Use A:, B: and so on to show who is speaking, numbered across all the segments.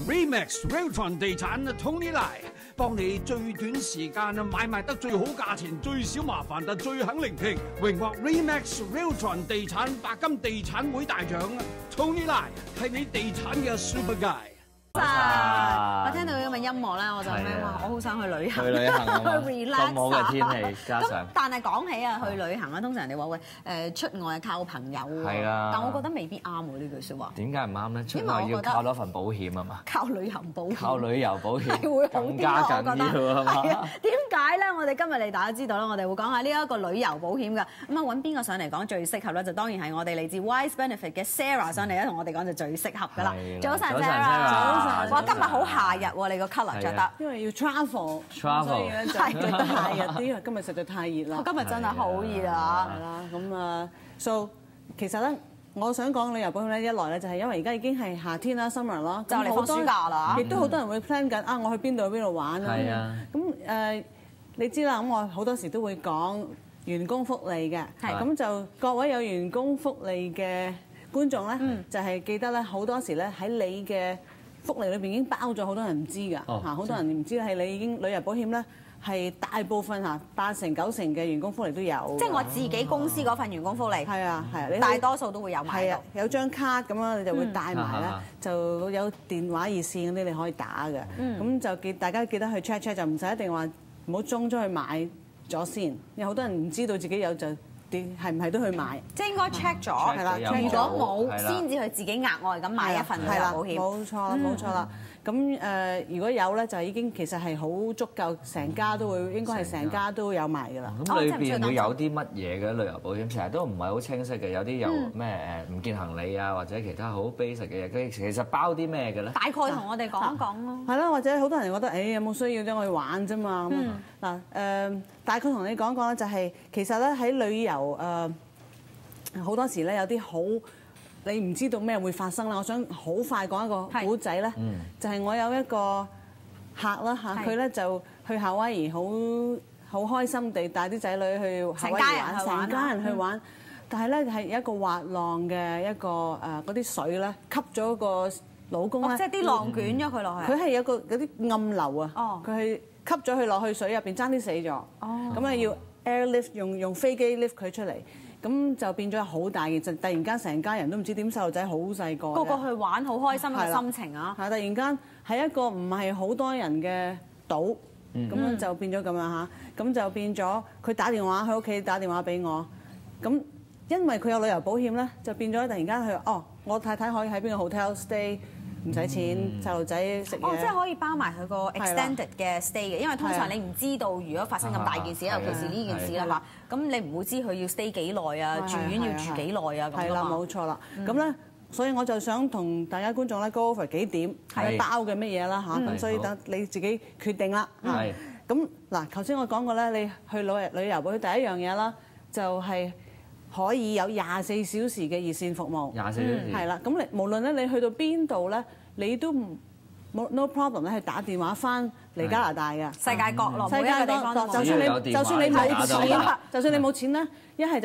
A: Remax Realtron 地產 Tony Lai 幫你最短時間買賣得最好價錢，最少麻煩，但最肯聆聽。榮獲 Remax Realtron 地產白金地產會大獎 Tony Lai 係你地產嘅 Super Guy。
B: 我聽到咁嘅音樂咧，我就咩話？我好想去旅行，
C: 去旅行啊嘛，
B: 去 relax
C: 咁好嘅天氣加上。
B: 但係講起啊，去旅行啊，通常人哋話喂出外係靠朋友喎。
C: 係啊。
B: 但我覺得未必啱喎呢句説話。
C: 點解唔啱咧？出外要靠多份保險啊嘛。
B: 靠旅行保險。
C: 靠旅遊保險
B: 係會好啲
C: 更加緊要啊嘛。
B: 點解咧？我哋今日嚟大家知道啦，我哋會講下呢一個旅遊保險㗎。咁啊揾邊個上嚟講最適合咧？就當然係我哋嚟自 Wise Benefit 嘅 Sarah 上嚟咧，同我哋講就最適合㗎啦。早晨 Sarah。哇！今日好夏日喎，你個 colour 着得。
D: 因為要 travel，所以咧就着得夏日啲，因為今日實在太熱啦。
B: 今日真係好熱啊！
D: 係啦，咁啊，so 其實咧，我想講旅遊保險咧，一來咧就係因為而家已經係夏天啦 ，summer 啦，
B: 就嚟放暑假啦，
D: 亦都好多人會 plan 緊啊，我去邊度玩啊。
C: 係啊。
D: 咁你知啦，咁我好多時都會講員工福利嘅，咁就各位有員工福利嘅觀眾咧，就係記得咧，好多時咧喺你嘅福利裏邊已經包咗好多人唔知㗎，好多人唔知係你已經旅遊保險咧係大部分8成9成嘅員工福利都有。
B: 即係我自己公司嗰份員工福利。
D: 係啊係啊，你
B: 大多數都會有買到。
D: 有張卡咁樣你就會帶埋咧，就有電話熱線嗰啲你可以打嘅。咁就大家記得去 check 就唔使一定話唔好衝咗去買咗先，因為好多人唔知道自己有就。係唔係都去買？
B: 即係應該 check 咗，係啦。如果冇，先至去自己額外咁買一份旅遊保險。
D: 冇錯啦，冇錯啦。咁如果有咧，就已經其實係好足夠，成家都會應該係成家都有埋㗎啦。
C: 咁裏邊會有啲乜嘢嘅旅遊保險？成日都唔係好清晰嘅，有啲有咩唔見行李啊，或者其他好 basic 嘅嘢。佢其實包啲咩嘅咧？
B: 大概同我哋講一講咯。
D: 係啦，或者好多人覺得有冇需要啫？我去玩啫嘛。嗱大概同你講講咧，就係其實咧喺旅遊好多時咧有啲好你唔知道咩會發生啦。我想好快講一個古仔咧，就係我有一個客啦嚇，佢咧就去夏威夷好開心地帶啲仔女去夏威夷玩，成家人去玩。但係咧係一個滑浪嘅一個嗰啲水咧吸咗個老公咧，
B: 即係啲浪捲咗佢落去。
D: 佢係有個嗰啲暗流啊，佢係吸咗佢落去水入邊，爭啲死咗。咁啊要 airlift 用飛機 lift 佢出嚟，咁就變咗好大件事。突然間成家人都唔知點，細路仔好細個，
B: 個個去玩好開心嘅心情啊！
D: 係突然間係一個唔係好多人嘅島，咁樣就變咗咁樣嚇，咁就變咗佢打電話喺屋企打電話俾我，咁因為佢有旅遊保險咧，就變咗突然間佢我太太可以喺邊個 hotel stay。唔使錢，細路仔食嘢。
B: 即係可以包埋佢個 extended 嘅 stay 嘅，因為通常你唔知道如果發生咁大件事，尤其是呢件事啦嘛，咁你唔會知佢要 stay 幾耐啊，住院要住幾耐啊咁。
D: 係啦，冇錯啦。咁咧，所以我就想同大家觀眾咧 go over 幾點係包嘅乜嘢啦嚇，咁所以等你自己決定啦。係。咁嗱，頭先我講過咧，你去旅遊保險第一樣嘢啦，就係可以有24小時嘅熱線服務。
C: 24小時。係
D: 啦，咁你無論咧你去到邊度咧，你都冇 no problem 咧，係打電話翻嚟加拿大嘅。
B: 世界角落每一個地方都
D: 就算你冇錢，就算你冇錢咧，一係就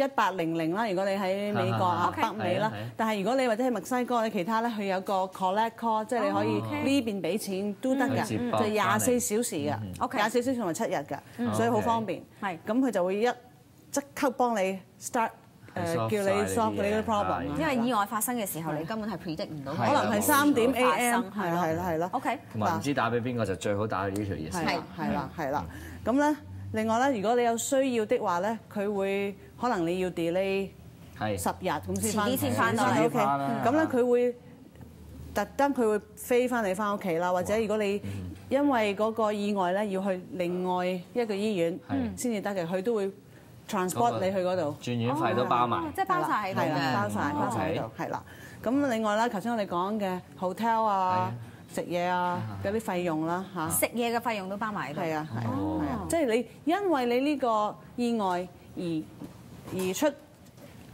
D: 1800啦。如果你喺美國啊北美啦，但係如果你或者喺墨西哥，你其他咧，佢有個 collect call， 即係你可以呢邊俾錢都得㗎，就24小時嘅，24小時同埋7日㗎，所以好方便。係咁佢就會即刻幫你 start。叫你 solve 你啲 problem，
B: 因為意外發生嘅時候，你根本係 predict 唔到，
D: 可能係3點 AM，係啦。
B: OK，
C: 同埋唔知打俾邊個就最好打去呢條熱線。
D: 係啦。咁咧，另外咧，如果你有需要的話咧，佢會可能你要 delay 10日咁先翻到嚟。OK，咁咧佢會特登佢會飛翻你翻屋企啦，或者如果你因為嗰個意外咧要去另外一個醫院先至得嘅，佢都會。transport 你去嗰度，
C: 轉院費都包埋，
B: 即係包晒喺度嘅，
D: 包晒喺度，係啦。咁另外啦，頭先我哋講嘅 hotel 啊、食嘢啊嗰啲費用啦嚇，
B: 食嘢嘅費用都包埋喺度。
D: 係啊，即係你因為你呢個意外而出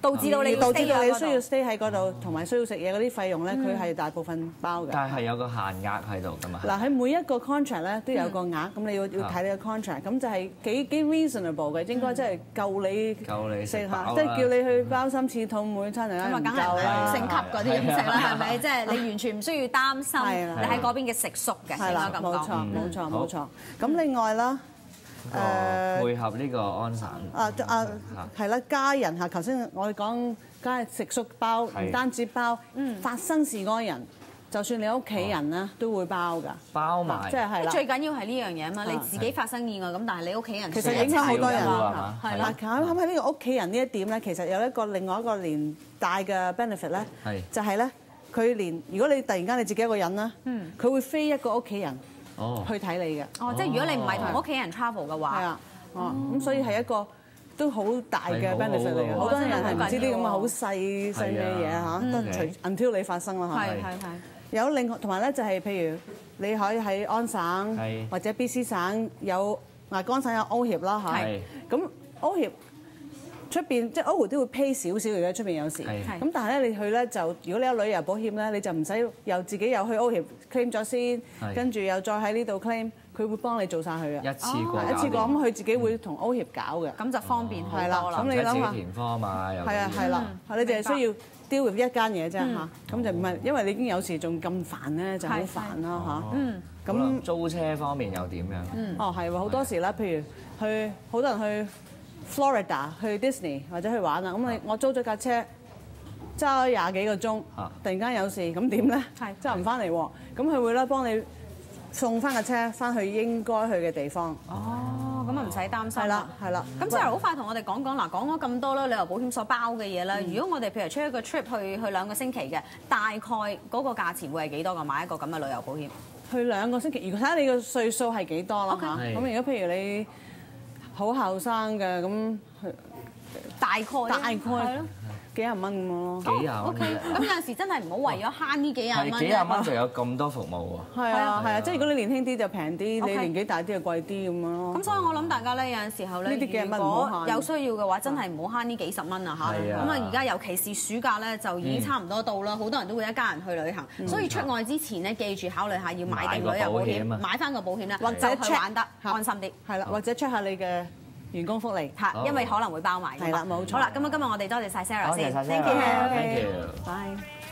B: 導致到你
D: 導致到你需要
B: 要
D: stay 喺嗰度，同埋需要食嘢嗰啲費用咧，佢係大部分包嘅。
C: 但係有個限額喺度㗎嘛。
D: 嗱喺每一個 contract 咧都有個額，咁你要睇你個 contract，咁就係幾 reasonable 嘅，應該即係夠你
C: 食飽啦
D: 即係叫你去包心刺肚每餐嚟
B: 咁啊，
D: 唔
B: 梗係
D: 夠啦。
B: 升級嗰啲飲食啦，係咪？即係你完全唔需要擔心
D: 係啦
B: 你喺嗰邊嘅食宿嘅，
D: 係啦，
B: 應該咁講。
D: 冇錯冇錯
C: 好
D: 冇錯。咁另外啦，
C: 配合呢個安省。
D: 係啦，家人嚇，頭先我哋講梗係食宿包，唔單止包，發生事嗰個人，就算你屋企人咧都會包㗎，
C: 包埋
D: 即係係啦。
B: 最緊要係呢樣嘢啊嘛，你自己發生意外咁，但係你屋企人
D: 其實影響好多人
C: 啊
B: 係啦。
D: 嗱，喺呢個屋企人呢一點咧，其實有另外一個連帶嘅 benefit 咧
C: 係，
D: 就係咧，佢如果你突然間你自己一個人啦，佢會飛一個屋企人去睇你嘅。
B: 哦，即係如果你唔係同屋企人 travel 嘅話，
D: 係啊，咁所以係一個都好大嘅
C: 係
D: benefit 嚟嘅。
C: 好
D: 好多人係唔知啲咁嘅好
B: 好
D: 細嘅嘢嚇，都
C: 嗯
D: 除 until 你發生啦嚇。
B: 係。
D: 有另外同埋咧，就係譬如你可以喺安省
C: 係
D: 或者 BC 省有安省有歐協啦嚇
C: 係，
D: 咁歐協出邊即係歐協都會 pay 少少嘅，出邊有時。
C: 係
D: 咁但係咧你去咧就如果你有旅遊保險咧，你就唔使又自己又去歐協 claim 咗先，
C: 係
D: 跟住又再喺呢度 claim，佢會幫你做晒佢嘅。
C: 一次過
D: 一次過咁佢自己會同歐協搞嘅。
B: 咁就方便好
D: 係啦
B: 多啦。
D: 咁你諗下
C: 自己填科嘛，又
D: 係啊，係啦，你哋係需要 deal with 一間嘢啫嚇，咁就唔係因為你已經有時仲咁煩咧，就好煩啦嚇。
C: 咁租車方面又點樣？
D: 哦係喎，好多時啦，譬如好多人去 Florida 去 Disney 或者去玩啊，咁我租咗架車揸咗20幾個鐘，突然間有事，咁點咧？
B: 係
D: 揸唔翻嚟喎，咁佢會咧幫你送翻架車翻去應該去嘅地方。
B: 哦，咁啊唔使擔心。
D: 係啦，係啦。
B: 咁即係好快同我哋講講嗱，講咗咁多啦，旅遊保險所包嘅嘢啦。如果我哋譬如出一個 trip 去2個星期嘅，大概嗰個價錢會係幾多個買一個咁嘅旅遊保險？
D: 去2個星期，如果睇下你個歲數係幾多啦
B: OK
D: 嚇。
C: 係
D: 咁如果譬如你好後生嘅，咁
B: 大概
D: 係咯幾廿蚊咁樣咯。
C: 幾廿蚊
B: OK，咁有陣時真係唔好為咗慳呢幾廿蚊
C: 係幾廿蚊就有咁多服務喎。
D: 係啊係啊，即係如果你年輕啲就平啲，
B: OK
D: 你年紀大啲就貴啲咁樣咯。
B: 咁所以我諗大家咧有陣時候咧，
D: 呢啲幾廿蚊
B: 如
D: 唔好慳
B: 果有需要嘅話，真係唔好慳呢幾十蚊啊嚇。
C: 係啊
B: 咁啊而家尤其是暑假咧，就已經差唔多到啦，好多人都會一家人去旅行，所以出外之前咧，記住考慮下要買定旅遊保險，
C: 買個保險啊
B: 買翻個保險咧，
D: 或者
B: 就去玩得安心啲。
D: 係啦，或者 check 下你嘅員工福利。
B: 嚇，因為可能會包埋㗎嘛。
D: 係啦冇錯
B: 好啦，咁啊，今日我哋多謝晒 Sarah 先
C: 多謝晒
B: ，thank you。
C: Sarah，thank you。
D: 拜。